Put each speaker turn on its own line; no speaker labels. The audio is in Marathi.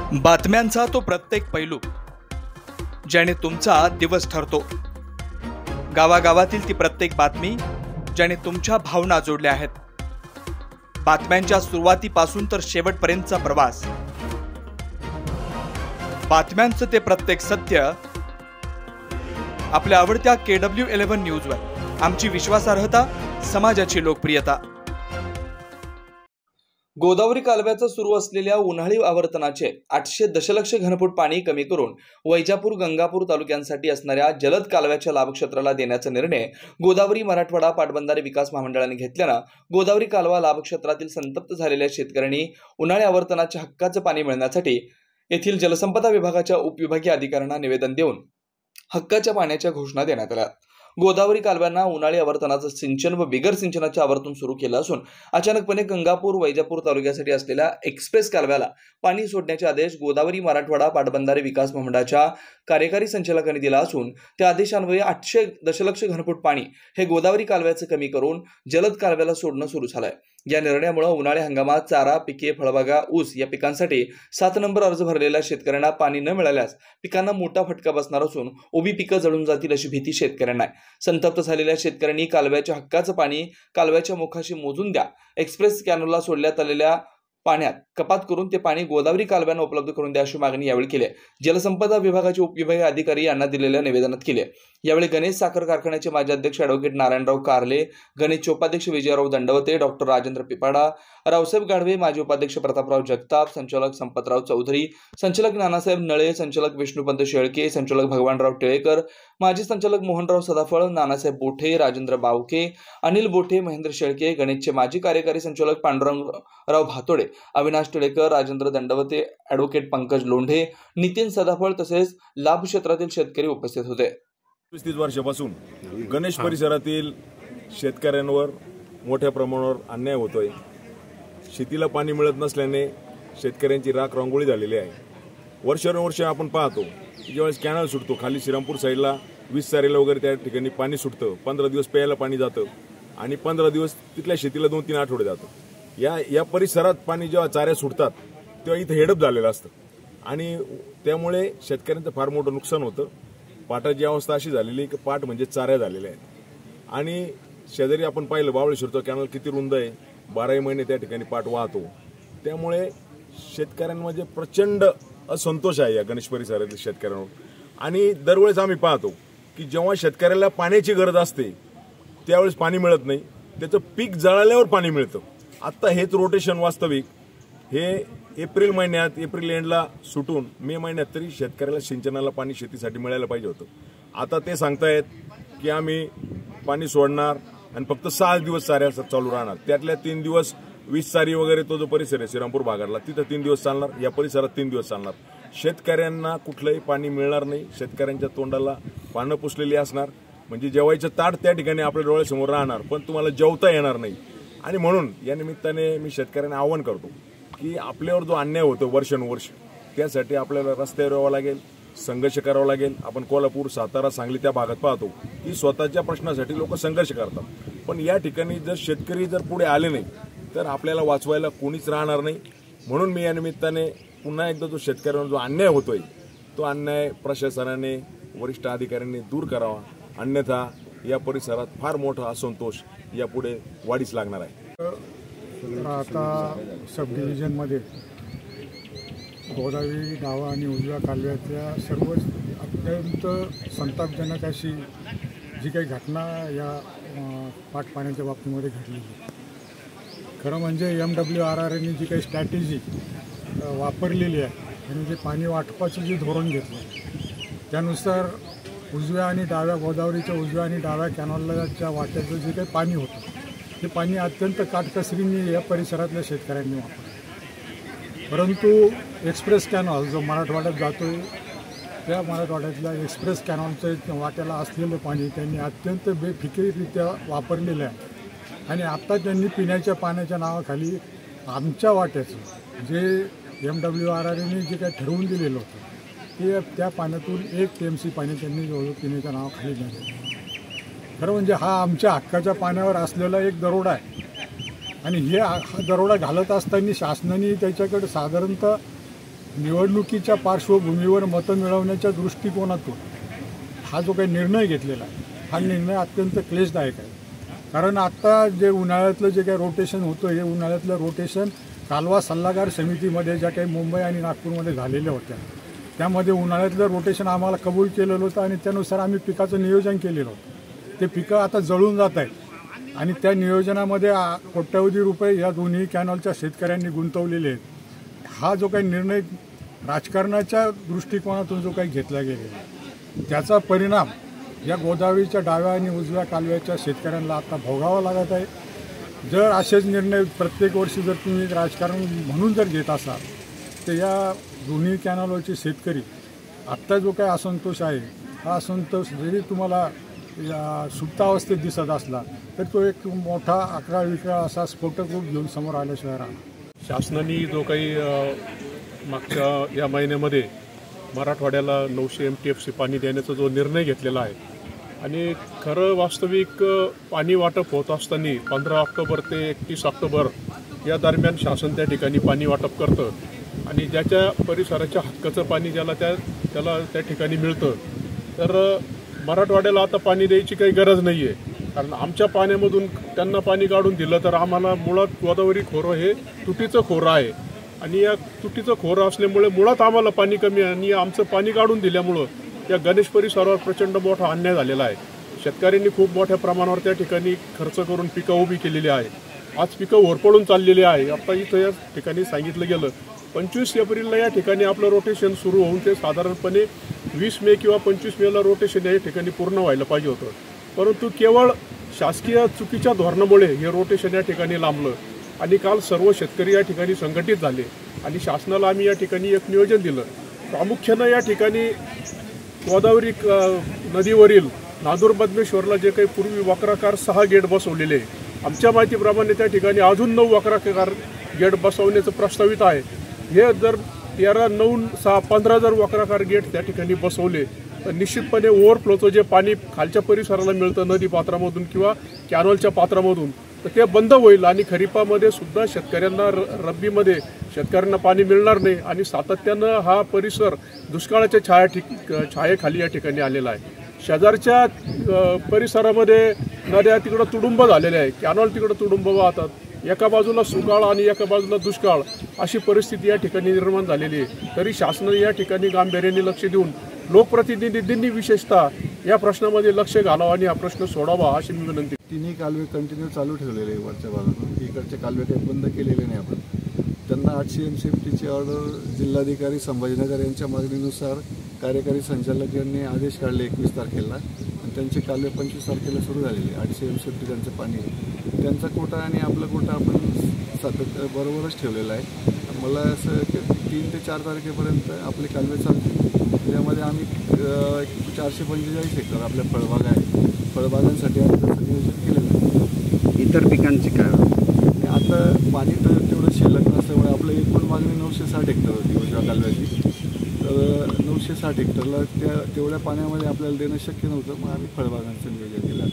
बातम्यांचा तो प्रत्येक पैलू ज्याने तुमचा दिवस ठरतो। गावागावातील ती प्रत्येक बातमी ज्याने तुमच्या भावना जोडल्या आहेत। बातम्यांच्या सुरुवातीपासून तर शेवटपर्यंतचा प्रवास। बातम्यांचं ते प्रत्येक सत्य आपल्या आवडत्या KW11 न्यूजवर। आमची विश्वासार्हता, समाजाची लोकप्रियता। गोदावरी कालव्याचं सुरू असलेल्या उन्हाळी आवर्तनाचे 800 दशलक्ष घनफूट पाणी कमी करून वैजापूर गंगापूर तालुक्यांसाठी असणाऱ्या जलद कालव्याच्या लाभक्षेत्राला देण्याचा निर्णय गोदावरी मराठवाडा पाटबंधारे विकास महामंडळाने घेतल्यानं गोदावरी कालवा लाभक्षेत्रातील संतप्त झालेल्या शेतकऱ्यांनी उन्हाळी आवर्तनाच्या हक्काचं पाणी मिळण्यासाठी येथील जलसंपदा विभागाच्या उपविभागीय अधिकाऱ्यांना निवेदन देऊन हक्काच्या पाण्याच्या घोषणा देण्यात आल्या। गोदावरी कालव्यांना उन्हाळी आवर्तनाचं सिंचन व बिगर सिंचनाचे आवर्तन सुरू केलं असून अचानकपणे गंगापूर वैजापूर तालुक्यासाठी असलेल्या एक्सप्रेस कालव्याला पाणी सोडण्याचे आदेश गोदावरी मराठवाडा पाटबंधारे विकास महामंडळाच्या कार्यकारी संचालकांनी दिला असून त्या आदेशान्वये 800 दशलक्ष घनफूट पाणी हे गोदावरी कालव्याचं कमी करून जलद कालव्याला सोडणं सुरू झालंय। या निर्णयामुळे उन्हाळी हंगामात चारा पिके, फळबागा, ऊस या पिकांसाठी 7 नंबर अर्ज भरलेल्या शेतकऱ्यांना पाणी न मिळाल्यास पिकांना मोठा फटका बसणार असून उभी पिकं जळून जातील अशी भीती शेतकऱ्यांना आहे। संतप्त झालेल्या शेतकऱ्यांनी कालव्याच्या हक्काचं पाणी कालव्याच्या मुखाशी मोजून द्या, एक्सप्रेस कॅनलला सोडण्यात आलेल्या पाण्यात कपात करून ते पाणी गोदावरी कालव्यांना उपलब्ध करून द्या अशी मागणी यावेळी केली। जलसंपदा विभागाचे उपविभागीय अधिकारी यांना दिलेल्या निवेदनात केले। यावेळी गणेश साखर कारखान्याचे माजी अध्यक्ष ॲडव्होकेट नारायणराव कारले, गणेशचे उपाध्यक्ष विजयराव दंडवते, डॉक्टर राजेंद्र पिपाडा, रावसाहेब गाढवे, माजी उपाध्यक्ष प्रतापराव जगताप, संचालक संपतराव चौधरी, संचालक नानासाहेब नळे, संचालक विष्णुपंत शेळके, संचालक भगवानराव टिळेकर, माजी संचालक मोहनराव सदाफळ, नानासाहेब बोठे, राजेंद्र बावके, अनिल बोठे, महेंद्र शेळके, गणेशचे माजी कार्यकारी संचालक पांडुरंगराव भातोडे, अविनाश टिळेकर, राजेंद्र दंडवते, ॲडव्होकेट पंकज लोंढे, नितीन सदाफळ तसेच लाभ क्षेत्रातील शेतकरी उपस्थित होते।
30 वर्षापासून गणेश परिसरातील शेतकऱ्यांवर मोठ्या प्रमाणावर अन्याय होतोय। शेतीला पाणी मिळत नसल्याने शेतकऱ्यांची राख रांगोळी झालेली आहे। वर्षानुवर्ष आपण पाहतो ज्यावेळेस कॅनल सुटतो खाली श्रीरामपूर साईडला 20 तारेला वगैरे त्या ठिकाणी पाणी सुटतं, 15 दिवस प्यायला पाणी जातं आणि 15 दिवस तिथल्या शेतीला 2-3 आठवडे जातं। या परिसरात पाणी जेव्हा चाऱ्या सुटतात तेव्हा इथं हेडअप झालेलं असतं आणि त्यामुळे शेतकऱ्यांचं फार मोठं नुकसान होतं। पाटाची अवस्था अशी झालेली की पाट म्हणजे चाऱ्या झालेल्या आहेत आणि शेजारी आपण पाहिलं बावळेश्वरचा कॅनल किती रुंद आहे, 12 महिने त्या ठिकाणी पाट वाहतो। त्यामुळे शेतकऱ्यांमध्ये प्रचंड असंतोष आहे या गणेश परिसरातील शेतकऱ्यांवर आणि दरवेळेस आम्ही पाहतो की जेव्हा शेतकऱ्याला पाण्याची गरज असते त्यावेळेस पाणी मिळत नाही, त्याचं पीक जळाल्यावर पाणी मिळतं। आता हेच रोटेशन वास्तविक हे एप्रिल महिन्यात, एप्रिल एंडला सुटून मे महिन्यात तरी शेतकऱ्याला सिंचनाला पाणी शेतीसाठी मिळायला पाहिजे होतं। आता ते सांगतायत की आम्ही पाणी सोडणार आणि फक्त 6 दिवस चाऱ्या चालू राहणार, त्यातल्या 3 दिवस 20 सारी वगैरे तो जो परिसर आहे श्रीरामपूर भागातला तिथं 3 दिवस चालणार, या परिसरात 3 दिवस चालणार। शेतकऱ्यांना कुठलंही पाणी मिळणार नाही, शेतकऱ्यांच्या तोंडाला पानं पुसलेली असणार, म्हणजे जेवायचं ताट त्या ठिकाणी आपल्या डोळ्यासमोर राहणार पण तुम्हाला जेवता येणार नाही। आणि म्हणून या निमित्ताने मी शेतकऱ्यांना आवाहन करतो की आपल्यावर जो अन्याय होतो वर्षानुवर्ष त्यासाठी आपल्याला रस्त्यावर यावं लागेल, संघर्ष करावा लागेल। आपण कोल्हापूर, सातारा, सांगली त्या भागात पाहतो की स्वतःच्या प्रश्नासाठी लोक संघर्ष करतात, पण या ठिकाणी जर शेतकरी जर पुढे आले नाही तर आपल्याला वाचवायला कोणीच राहणार नाही। म्हणून मी या निमित्ताने पुन्हा एकदा जो शेतकऱ्यांवर जो अन्याय होतोय तो अन्याय प्रशासनाने, वरिष्ठ अधिकाऱ्यांनी दूर करावा, अन्यथा या परिसरात फार मोठा असंतोष यापुढे वाढीस लागणार आहे।
आता सब डिव्हिजनमध्ये गोदावरी डावा आणि उजव्या कालव्यातल्या सर्व अत्यंत संतापजनक अशी जी काही घटना या पाट पाण्याच्या बाबतीमध्ये घडली। खरं म्हणजे MWRRने जी काही स्ट्रॅटेजी वापरलेली आहे आणि जे पाणी वाटपाचं जे धोरण घेतलं त्यानुसार उजव्या आणि डाव्या गोदावरीच्या उजव्या आणि डाव्या कॅनॉलच्या वाट्याचं जे काही पाणी होतं ते पाणी अत्यंत काटकसरीने या परिसरातल्या शेतकऱ्यांनी वापरलं। परंतु एक्सप्रेस कॅनॉल जो मराठवाड्यात जातो त्या मराठवाड्यातल्या एक्सप्रेस कॅनॉलच्या वाट्याला असलेलं पाणी त्यांनी अत्यंत बेफिकीरित्या वापरलेलं आहे आणि आत्ता त्यांनी पिण्याच्या पाण्याच्या नावाखाली आमच्या वाट्याचं जे MWRRने जे काही ठरवून दिलेलं होतं ते त्या पाण्यातून 1 TMC पाणी त्यांनी जवळ पिण्याच्या नावाखाली दिलं। खरं म्हणजे हा आमच्या हक्काच्या पाण्यावर असलेला एक दरोडा आहे आणि हा दरोडा घालत असताना शासनाने त्याच्याकडे साधारणतः निवडणुकीच्या पार्श्वभूमीवर मतं मिळवण्याच्या दृष्टिकोनातून हा जो काही निर्णय घेतलेला आहे हा निर्णय अत्यंत क्लेशदायक आहे. कारण आत्ता जे उन्हाळ्यातलं जे काही रोटेशन होतं हे उन्हाळ्यातलं रोटेशन कालवा सल्लागार समितीमध्ये ज्या काही मुंबई आणि नागपूरमध्ये झालेल्या होत्या त्यामध्ये उन्हाळ्यातलं रोटेशन आम्हाला कबूल केलेलं होतं आणि त्यानुसार आम्ही पिकाचं नियोजन केलेलं होतं. ते पिकं आता जळून जात आहेत आणि त्या नियोजनामध्ये कोट्यवधी रुपये या दोन्ही कॅनॉलच्या शेतकऱ्यांनी गुंतवलेले आहेत. हा जो काही निर्णय राजकारणाच्या दृष्टिकोनातून जो काही घेतला गेलेला आहे त्याचा परिणाम या गोदावरीच्या डाव्या आणि उजव्या कालव्याच्या शेतकऱ्यांना आता भोगावा लागत आहे. जर असेच निर्णय प्रत्येक वर्षी जर तुम्ही राजकारण म्हणून जर घेत असाल तर या दोन्ही कॅनॉलवरचे शेतकरी आत्ता जो काही असंतोष आहे हा असंतोष जरी तुम्हाला या सुप्तावस्थेत दिसत असला तर तो एक मोठा अकरा विकरा असा स्फोटक रूप घेऊन समोर आल्याशिवाय राहणार.
शासनाने जो काही मागच्या या महिन्यामध्ये मराठवाड्याला 900 MTFC पाणी देण्याचा जो निर्णय घेतलेला आहे आणि खरं वास्तविक पाणी वाटप होत असताना 15 ऑक्टोबर ते 31 ऑक्टोबर या दरम्यान शासन त्या ठिकाणी पाणी वाटप करतं आणि ज्याच्या परिसराच्या हक्काचं पाणी त्याला त्या ठिकाणी मिळतं. तर मराठवाड्याला आता पाणी द्यायची काही गरज नाही आहे. कारण आमच्या पाण्यामधून त्यांना पाणी काढून दिलं तर आम्हाला मुळात गोदावरी खोरं हे तुटीचं खोरं आहे आणि या तुटीचं खोरं असल्यामुळे मुळात आम्हाला पाणी कमी आहे आणि आमचं पाणी काढून दिल्यामुळं या गणेश परिसरावर प्रचंड मोठा अन्याय झालेला आहे. शेतकऱ्यांनी खूप मोठ्या प्रमाणावर त्या ठिकाणी खर्च करून पिकं उभी केलेली आहे. आज पिकं होरपळून चाललेली आहे. आता इथं या ठिकाणी सांगितलं गेलं 25 एप्रिलला या ठिकाणी आपलं रोटेशन सुरू होऊन ते साधारणपणे 20 मे किंवा 25 मेला रोटेशन या ठिकाणी पूर्ण व्हायला पाहिजे होतं. परंतु केवळ शासकीय चुकीच्या धोरणामुळे हे रोटेशन या ठिकाणी लांबलं आणि काल सर्व शेतकरी या ठिकाणी संघटित झाले आणि शासनाला आम्ही या ठिकाणी एक नियोजन दिलं. प्रामुख्यानं या ठिकाणी गोदावरी नदीवरील नादूर बदमेश्वरला जे काही पूर्वी वक्राकार 6 गेट बसवलेले आमच्या माहितीप्रमाणे त्या ठिकाणी अजून 9 वक्राकार गेट बसवण्याचं प्रस्तावित आहे. हे जर 13, 9, 6, 15 जर वक्राकार गेट त्या ठिकाणी बसवले तर निश्चितपणे ओव्हरफ्लोचं जे पाणी खालच्या परिसराला मिळतं नदी पात्रामधून किंवा कॅनॉलच्या पात्रामधून तर ते बंद होईल आणि खरीपामध्ये सुद्धा शेतकऱ्यांना रब्बीमध्ये शेतकऱ्यांना पाणी मिळणार नाही आणि सातत्यानं हा परिसर दुष्काळाच्या छायेखाली या ठिकाणी आलेला आहे. शेजारच्या परिसरामध्ये नद्या तिकडं तुडुंब झालेल्या आहे, कॅनॉल तिकडं तुडुंब वाहतात. एका बाजूला सुकाळ आणि एका बाजूला दुष्काळ अशी परिस्थिती या ठिकाणी निर्माण झालेली आहे. तरी शासनाने या ठिकाणी गांभीर्याने लक्ष देऊन लोकप्रतिनिधींनी विशेषतः या प्रश्नामध्ये लक्ष घालावं आणि हा प्रश्न सोडावा अशी मी विनंती.
तिन्ही कालवे कंटिन्यू चालू ठेवलेले आहे वरच्या भागातून. इकडचे कालवे काही बंद केलेले नाही आपण. त्यांना 800 MCFTची ऑर्डर जिल्हाधिकारी संभाजीनगर यांच्या मागणीनुसार कार्यकारी संचालक यांनी आदेश काढले 21 तारखेला आणि त्यांचे कालवे 25 तारखेला सुरू झालेले. 800 MCFT त्यांचं पाणी आहे. त्यांचा कोटा आणि आपला कोटा आपण बरोबरच ठेवलेला आहे. मला असं 3 ते 4 तारखेपर्यंत आपले कालवे चालतील. त्यामध्ये आम्ही 445 हेक्टर आपल्या फळबागा आहेत. फळबागांसाठी आम्ही त्याचं नियोजन केलेलं आहे.
इतर पिकांचे काय
आता पाणी तर तेवढं शिल्लक नसल्यामुळे आपलं एकूण मागणी 960 हेक्टर होती उजव्या कालव्याची. तर 960 हेक्टरला तेवढ्या पाण्यामध्ये आपल्याला देणं शक्य नव्हतं. मग आम्ही फळबागांचं नियोजन केलं.